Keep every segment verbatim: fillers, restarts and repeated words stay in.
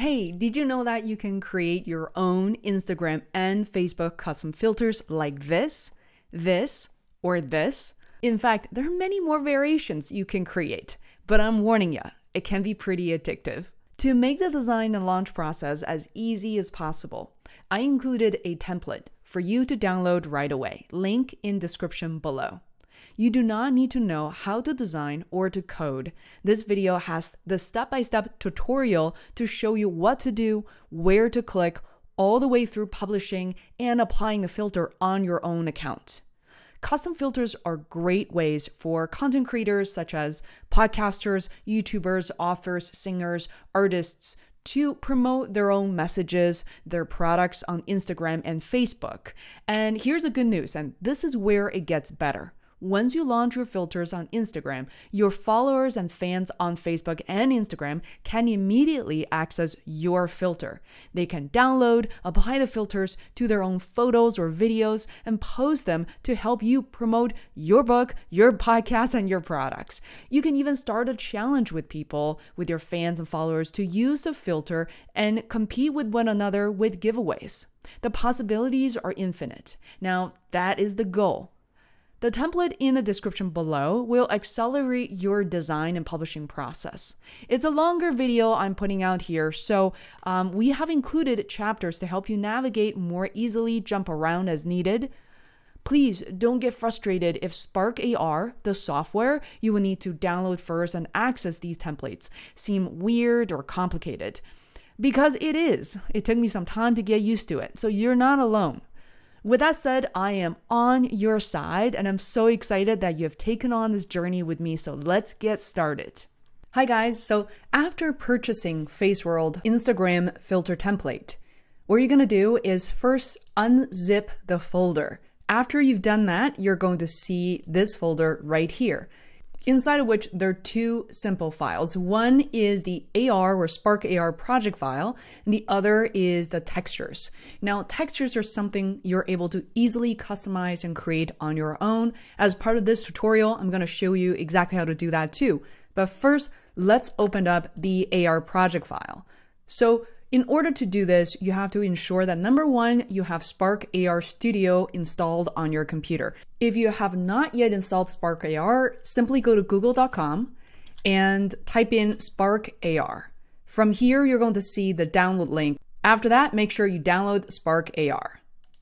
Hey, did you know that you can create your own Instagram and Facebook custom filters like this, this, or this? In fact, there are many more variations you can create, but I'm warning you, it can be pretty addictive. To make the design and launch process as easy as possible, I included a template for you to download right away, link in description below. You do not need to know how to design or to code. This video has the step-by-step tutorial to show you what to do, where to click, all the way through publishing and applying a filter on your own account. Custom filters are great ways for content creators such as podcasters, YouTubers, authors, singers, artists to promote their own messages, their products on Instagram and Facebook. And here's the good news, and this is where it gets better. Once you launch your filters on Instagram, your followers and fans on Facebook and Instagram can immediately access your filter. They can download, apply the filters to their own photos or videos, and post them to help you promote your book, your podcast, and your products. You can even start a challenge with people, with your fans and followers, to use the filter and compete with one another with giveaways. The possibilities are infinite. Now, that is the goal. The template in the description below will accelerate your design and publishing process. It's a longer video I'm putting out here, so um, we have included chapters to help you navigate more easily, jump around as needed. Please don't get frustrated if SparkAR, the software you will need to download first and access these templates, seem weird or complicated. Because it is. It took me some time to get used to it, so you're not alone. With that said, I am on your side and I'm so excited that you have taken on this journey with me, so let's get started. Hi guys, so after purchasing Feisworld Instagram filter template, what you're gonna do is first unzip the folder. After you've done that, you're going to see this folder right here, inside of which there are two simple files. One is the A R or SparkAR project file, and the other is the textures. Now, textures are something you're able to easily customize and create on your own. As part of this tutorial, I'm going to show you exactly how to do that too. But first, let's open up the A R project file. So in order to do this, you have to ensure that number one, you have SparkAR Studio installed on your computer. If you have not yet installed SparkAR, simply go to google dot com and type in SparkAR. From here, you're going to see the download link. After that, make sure you download SparkAR.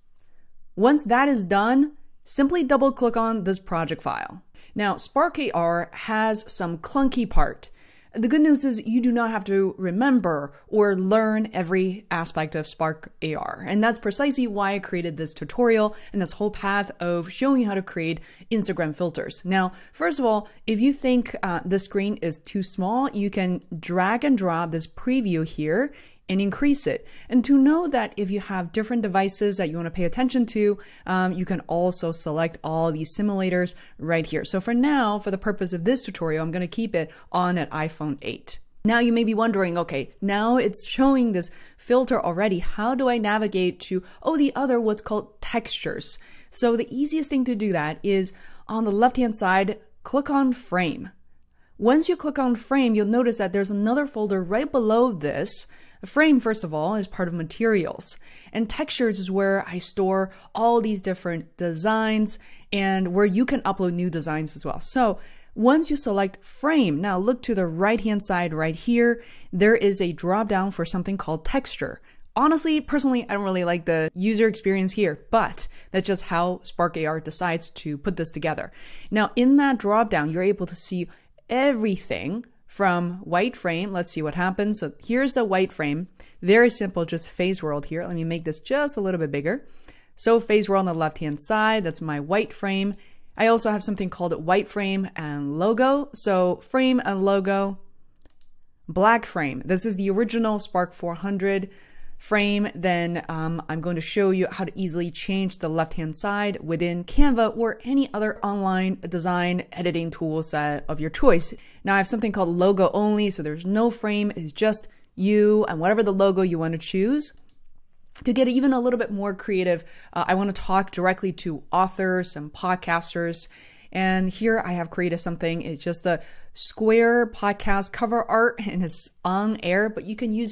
Once that is done, simply double click on this project file. Now, SparkAR has some clunky part. The good news is you do not have to remember or learn every aspect of SparkAR. And that's precisely why I created this tutorial and this whole path of showing you how to create Instagram filters. Now, first of all, if you think uh, the screen is too small, you can drag and drop this preview here and increase it. And to know that if you have different devices that you want to pay attention to, um, you can also select all these simulators right here. So for now, for the purpose of this tutorial, I'm going to keep it on an iPhone eight. Now you may be wondering, okay, now it's showing this filter already. How do I navigate to, oh, the other what's called textures? So the easiest thing to do that is on the left-hand side, click on frame. Once you click on frame, you'll notice that there's another folder right below this. A frame, first of all, is part of materials, and textures is where I store all these different designs and where you can upload new designs as well. So once you select frame, now look to the right-hand side right here, there is a drop down for something called texture. Honestly, personally, I don't really like the user experience here, but that's just how SparkAR decides to put this together. Now in that drop down, you're able to see everything from white frame. Let's see what happens. So here's the white frame. Very simple, just Feisworld here. Let me make this just a little bit bigger. So Feisworld on the left-hand side, that's my white frame. I also have something called white frame and logo. So frame and logo, black frame. This is the original Spark four hundred frame. Then um, I'm going to show you how to easily change the left-hand side within Canva or any other online design editing tools uh, of your choice. Now I have something called logo only, so there's no frame, it's just you and whatever the logo you want to choose. To get even a little bit more creative, uh, I want to talk directly to authors and podcasters. And here I have created something. It's just a square podcast cover art and it's on air, but you can use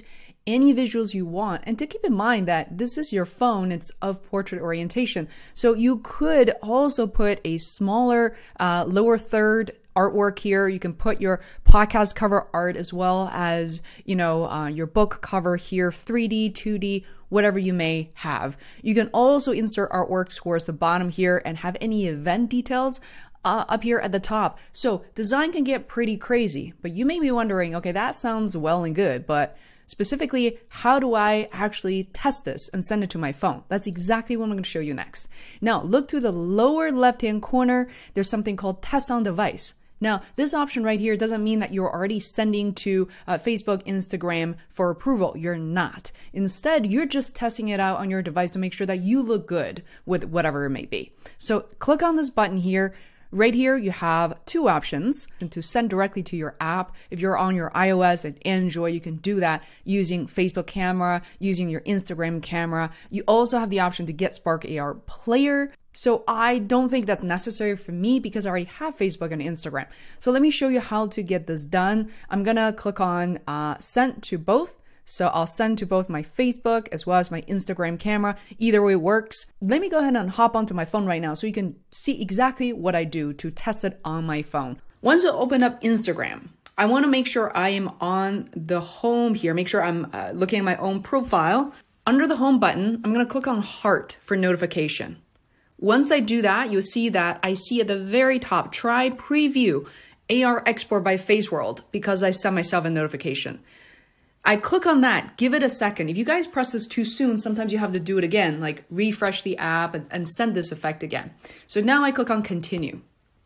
any visuals you want. And to keep in mind that this is your phone, it's of portrait orientation. So you could also put a smaller uh, lower third artwork here. You can put your podcast cover art as well as, you know, uh, your book cover here, three D, two D, whatever you may have. You can also insert artworks towards the bottom here and have any event details Uh, up here at the top. So design can get pretty crazy, but you may be wondering, okay, that sounds well and good, but specifically, how do I actually test this and send it to my phone? That's exactly what I'm going to show you next. Now, look to the lower left-hand corner. There's something called test on device. Now, this option right here doesn't mean that you're already sending to uh, Facebook, Instagram for approval. You're not. Instead, you're just testing it out on your device to make sure that you look good with whatever it may be. So click on this button here. Right here, you have two options to send directly to your app. If you're on your iOS and Android, you can do that using Facebook camera, using your Instagram camera. You also have the option to get SparkAR player. So I don't think that's necessary for me because I already have Facebook and Instagram. So let me show you how to get this done. I'm gonna click on uh, send to both. So I'll send to both my Facebook as well as my Instagram camera. Either way works. Let me go ahead and hop onto my phone right now so you can see exactly what I do to test it on my phone. Once you open up Instagram, I want to make sure I am on the home here. Make sure I'm uh, looking at my own profile. Under the home button, I'm going to click on heart for notification. Once I do that, you'll see that I see at the very top, try preview A R export by Feisworld because I sent myself a notification. I click on that, give it a second. If you guys press this too soon, sometimes you have to do it again, like refresh the app and, and send this effect again. So now I click on continue.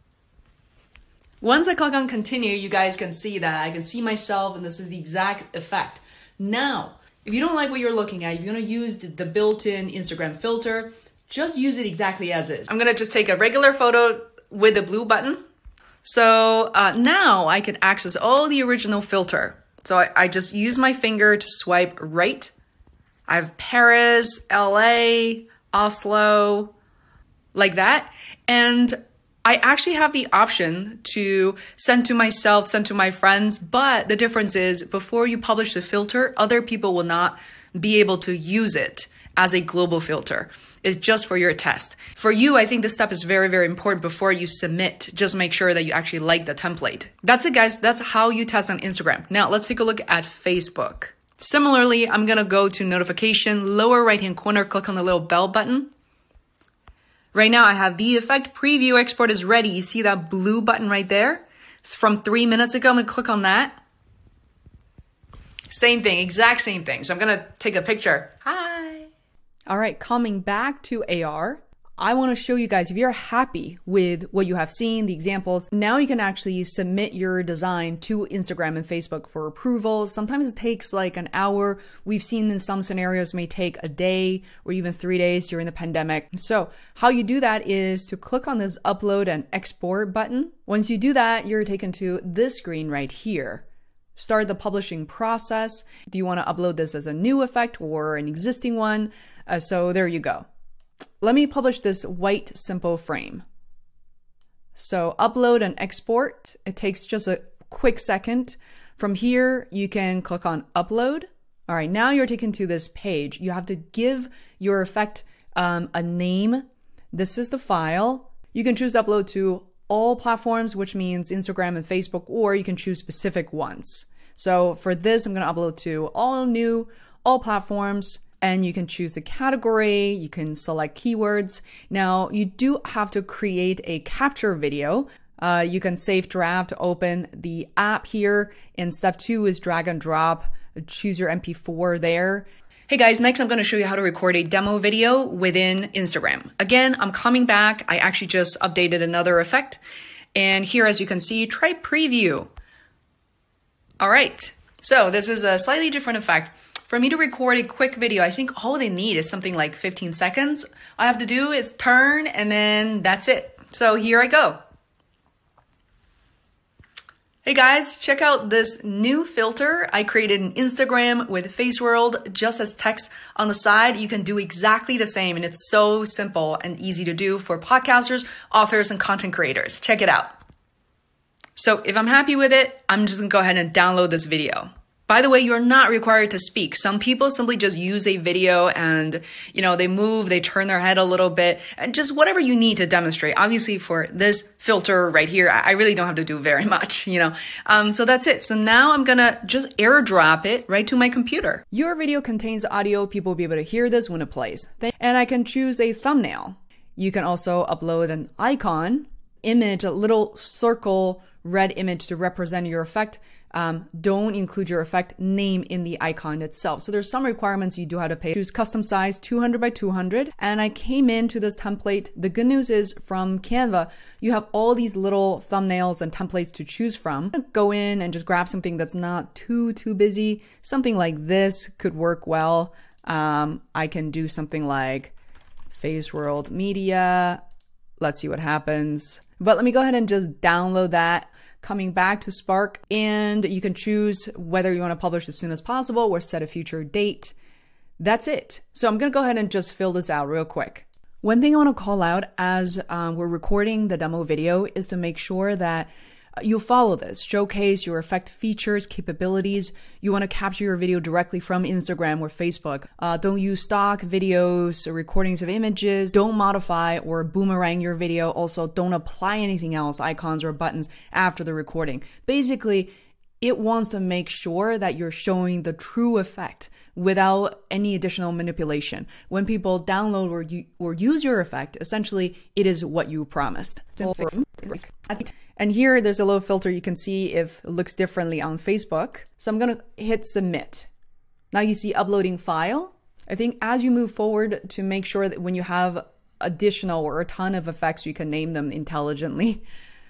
Once I click on continue, you guys can see that I can see myself and this is the exact effect. Now, if you don't like what you're looking at, you're gonna use the, the built-in Instagram filter, just use it exactly as is. I'm gonna just take a regular photo with the blue button. So uh, now I can access all the original filter. So I, I just use my finger to swipe right. I have Paris, L A, Oslo, like that. And I actually have the option to send to myself, send to my friends. But the difference is before you publish the filter, other people will not be able to use it as a global filter. It's just for your test. For you, I think this step is very, very important before you submit. Just make sure that you actually like the template. That's it, guys. That's how you test on Instagram. Now let's take a look at Facebook. Similarly, I'm gonna go to notification, lower right-hand corner, click on the little bell button. Right now I have the effect preview export is ready. You see that blue button right there? It's from three minutes ago. I'm gonna click on that. Same thing, exact same thing. So I'm gonna take a picture. Hi. All right, coming back to A R, I want to show you guys, if you're happy with what you have seen, the examples, now you can actually submit your design to Instagram and Facebook for approval. Sometimes it takes like an hour. We've seen in some scenarios may take a day or even three days during the pandemic. So how you do that is to click on this upload and export button. Once you do that, you're taken to this screen right here. Start the publishing process. Do you want to upload this as a new effect or an existing one? Uh, so there you go. Let me publish this white simple frame. So upload and export. It takes just a quick second. From here, you can click on upload. All right, now you're taken to this page. You have to give your effect um, a name. This is the file. You can choose to upload to all platforms, which means Instagram and Facebook, or you can choose specific ones. So for this, I'm going to upload to all new, all platforms, and you can choose the category. You can select keywords. Now you do have to create a capture video. Uh, you can save draft to open the app here. And step two is drag and drop. Choose your M P four there. Hey guys, next I'm going to show you how to record a demo video within Instagram. Again, I'm coming back. I actually just updated another effect. And here, as you can see, try preview. All right, so this is a slightly different effect. For me to record a quick video, I think all they need is something like fifteen seconds. All I have to do is turn and then that's it. So here I go. Hey guys, check out this new filter I created in Instagram with Feisworld, just as text on the side. You can do exactly the same and it's so simple and easy to do for podcasters, authors, and content creators. Check it out. So if I'm happy with it, I'm just gonna go ahead and download this video. By the way, you're not required to speak. Some people simply just use a video and, you know, they move, they turn their head a little bit, and just whatever you need to demonstrate. Obviously for this filter right here, I really don't have to do very much, you know. Um, so that's it. So now I'm gonna just airdrop it right to my computer. Your video contains audio. People will be able to hear this when it plays. And I can choose a thumbnail. You can also upload an icon, image, a little circle, red image to represent your effect. Um, don't include your effect name in the icon itself. So there's some requirements you do have to pay. Choose custom size two hundred by two hundred. And I came into this template. The good news is from Canva, you have all these little thumbnails and templates to choose from. Go in and just grab something that's not too, too busy. Something like this could work well. Um, I can do something like Feisworld media. Let's see what happens. But let me go ahead and just download that. Coming back to Spark, and you can choose whether you want to publish as soon as possible or set a future date. That's it. So I'm going to go ahead and just fill this out real quick. One thing I want to call out as um, we're recording the demo video is to make sure that you follow this. Showcase your effect features, capabilities. You want to capture your video directly from Instagram or Facebook. Uh, don't use stock videos or recordings of images. Don't modify or boomerang your video. Also, don't apply anything else, icons or buttons, after the recording. Basically, it wants to make sure that you're showing the true effect without any additional manipulation. When people download or, you, or use your effect, essentially, it is what you promised. And here, there's a little filter. You can see if it looks differently on Facebook. So I'm going to hit submit. Now you see uploading file. I think as you move forward to make sure that when you have additional or a ton of effects, you can name them intelligently.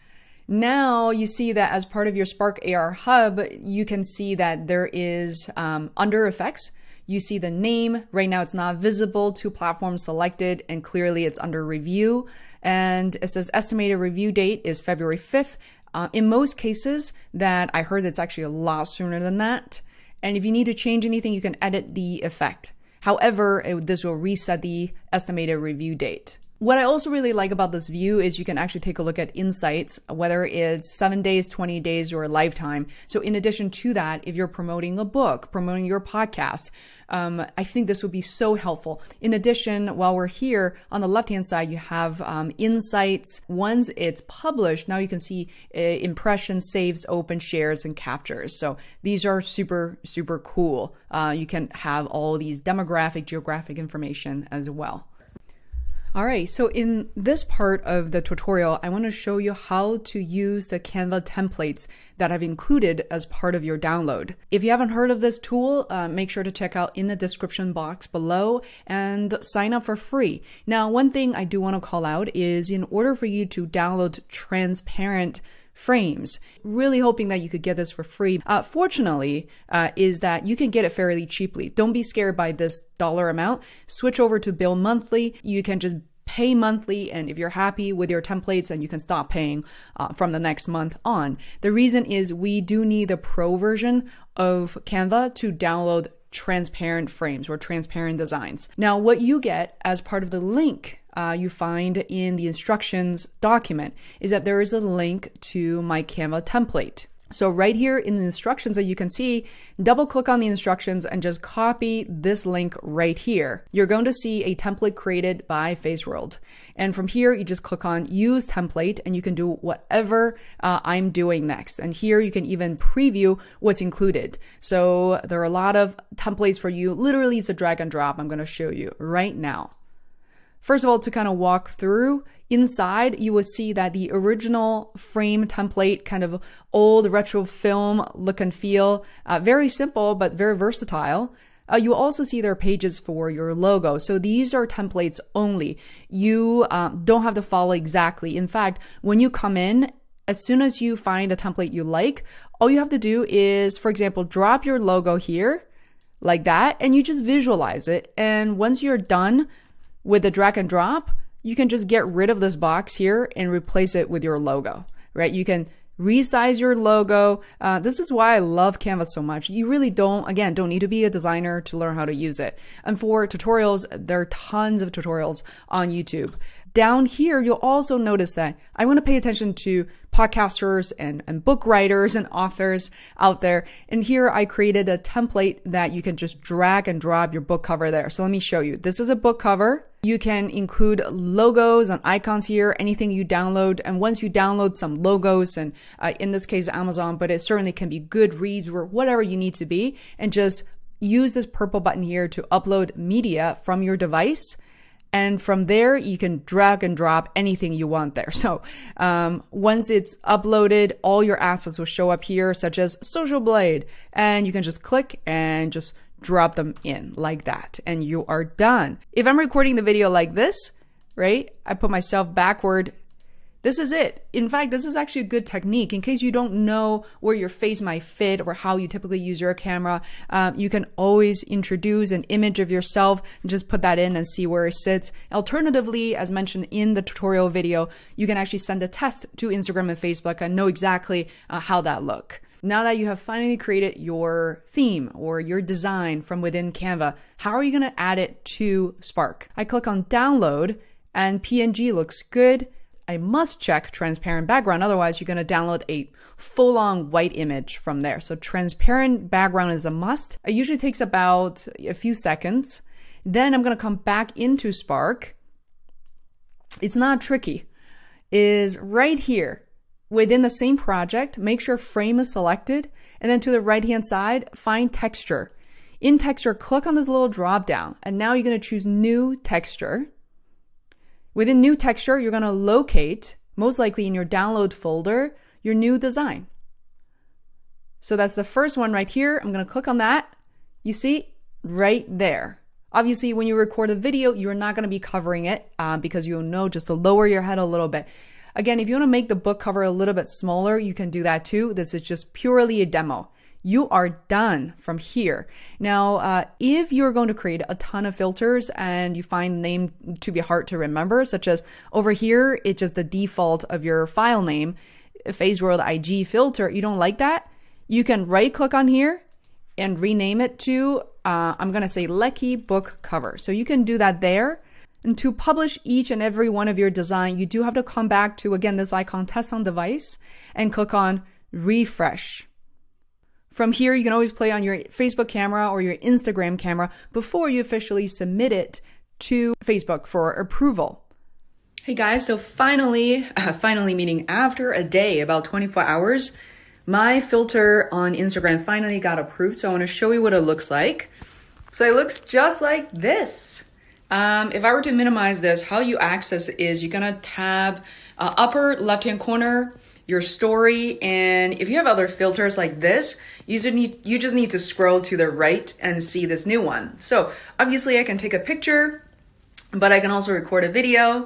Now you see that as part of your SparkAR hub, you can see that there is um, under effects, you see the name. Right now it's not visible to platforms selected, and clearly it's under review. And it says estimated review date is February fifth. Uh, in most cases that I heard, it's actually a lot sooner than that. And if you need to change anything, you can edit the effect. However, it, this will reset the estimated review date. What I also really like about this view is you can actually take a look at insights, whether it's seven days, twenty days, or a lifetime. So in addition to that, if you're promoting a book, promoting your podcast, um, I think this would be so helpful. In addition, while we're here, on the left-hand side, you have um, insights. Once it's published, now you can see uh, impressions, saves, open, shares, and captures. So these are super, super cool. Uh, you can have all these demographic, geographic information as well. All right, so in this part of the tutorial, I want to show you how to use the Canva templates that I've included as part of your download. If you haven't heard of this tool, uh, make sure to check out in the description box below and sign up for free. Now, one thing I do want to call out is in order for you to download transparent frames, really hoping that you could get this for free. Uh, fortunately, uh, is that you can get it fairly cheaply. Don't be scared by this dollar amount. Switch over to bill monthly. You can just pay monthly, and if you're happy with your templates, then you can stop paying uh, from the next month on. The reason is we do need the pro version of Canva to download transparent frames or transparent designs. Now, what you get as part of the link Uh, you find in the instructions document is that there is a link to my Canva template. So right here in the instructions that you can see, double click on the instructions and just copy this link right here. You're going to see a template created by Feisworld. And from here, you just click on use template and you can do whatever uh, I'm doing next. And here you can even preview what's included. So there are a lot of templates for you. Literally, it's a drag and drop. I'm going to show you right now. First of all, to kind of walk through, inside you will see that the original frame template, kind of old retro film look and feel, uh, very simple but very versatile. Uh, you also see there are pages for your logo. So these are templates only. You um, don't have to follow exactly. In fact, when you come in, as soon as you find a template you like, all you have to do is, for example, drop your logo here like that, and you just visualize it. And once you're done with the drag and drop, you can just get rid of this box here and replace it with your logo, right? You can resize your logo. Uh, this is why I love Canva so much. You really don't, again, don't need to be a designer to learn how to use it. And for tutorials, there are tons of tutorials on YouTube. Down here, you'll also notice that I want to pay attention to podcasters and, and book writers and authors out there. And here I created a template that you can just drag and drop your book cover there. So let me show you. This is a book cover. You can include logos and icons here, anything you download. And once you download some logos, and uh, in this case, Amazon, but it certainly can be Goodreads or whatever you need to be, and just use this purple button here to upload media from your device. And from there, you can drag and drop anything you want there. So um, once it's uploaded, all your assets will show up here, such as Social Blade. And you can just click and just drop them in like that. And you are done. If I'm recording the video like this, right, I put myself backward. This is it. In fact, this is actually a good technique in case you don't know where your face might fit or how you typically use your camera. Um, you can always introduce an image of yourself and just put that in and see where it sits. Alternatively, as mentioned in the tutorial video, you can actually send a test to Instagram and Facebook and know exactly uh, how that look. Now that you have finally created your theme or your design from within Canva, how are you going to add it to Spark? I click on download and P N G looks good. I must check transparent background. Otherwise, you're going to download a full-on white image from there. So transparent background is a must. It usually takes about a few seconds. Then I'm going to come back into Spark. It's not tricky. Is right here within the same project, make sure frame is selected. And then to the right-hand side, find texture. In texture, click on this little drop down. And now you're going to choose new texture. Within new texture, you're going to locate, most likely in your download folder, your new design. So that's the first one right here. I'm going to click on that. You see, right there. Obviously, when you record a video, you're not going to be covering it uh, because you'll know just to lower your head a little bit. Again, if you want to make the book cover a little bit smaller, you can do that too. This is just purely a demo. You are done from here. Now, uh, if you're going to create a ton of filters and you find the name to be hard to remember, such as over here, it's just the default of your file name, Feisworld I G filter, you don't like that, you can right click on here and rename it to, uh, I'm going to say Lecky book cover. So you can do that there. And to publish each and every one of your design, you do have to come back to, again, this icon, test on device, and click on refresh. From here, you can always play on your Facebook camera or your Instagram camera before you officially submit it to Facebook for approval. Hey guys, so finally, uh, finally meaning after a day, about twenty-four hours, my filter on Instagram finally got approved. So I want to show you what it looks like. So it looks just like this. Um, if I were to minimize this, how you access is you're going to tab uh, upper left-hand corner, your story, and if you have other filters like this, you just need you just need to scroll to the right and see this new one. So obviously I can take a picture, but I can also record a video,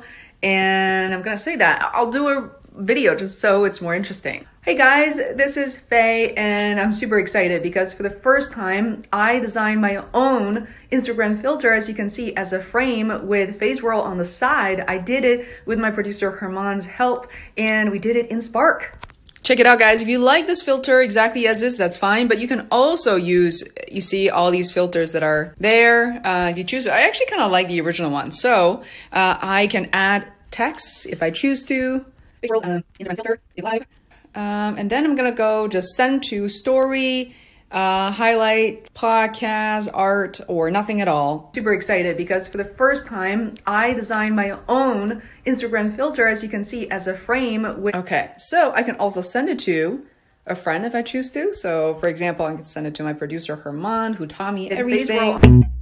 and I'm gonna say that I'll do a video just so it's more interesting. Hey guys, this is Faye, and I'm super excited because for the first time I designed my own Instagram filter, as you can see, as a frame with Feisworld on the side. I did it with my producer Herman's help, and we did it in Spark. Check it out, guys. If you like this filter exactly as is, that's fine, but you can also use, you see all these filters that are there. Uh, if you choose, I actually kind of like the original one. So uh, I can add text if I choose to. Feisworld, um, Instagram filter is live. Um, and then I'm going to go just send to story, uh, highlight, podcast, art, or nothing at all. Super excited because for the first time, I designed my own Instagram filter, as you can see, as a frame. With okay, so I can also send it to a friend if I choose to. So for example, I can send it to my producer, Herman, who taught me everything.